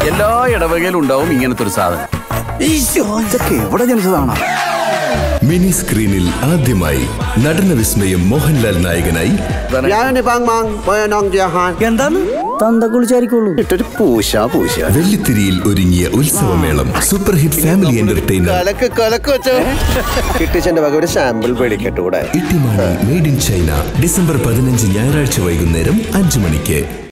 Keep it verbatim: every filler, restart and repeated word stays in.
എല്ലാ ഇടവകയിലും ഉണ്ടാവും ഇങ്ങനത്തെ ഒരു സാധനം. ഇതൊക്കെ എവിടെ ജനിച്ചതാണ്? മിനി സ്ക്രീനിൽ ആദ്യമായി നടന വിസ്മയം മോഹൻലാൽ നായകനായി. എന്താണ് തന്ത കുളിച്ചായിരിക്കുള്ളൂ. വെള്ളിത്തിരിയിൽ ഒരുങ്ങിയ ഉത്സവമേളം. Super hit family entertainer Ittymaani made in China. December പതിനഞ്ച് ഞായറാഴ്ച വൈകുന്നേരം അഞ്ചു മണിക്ക്.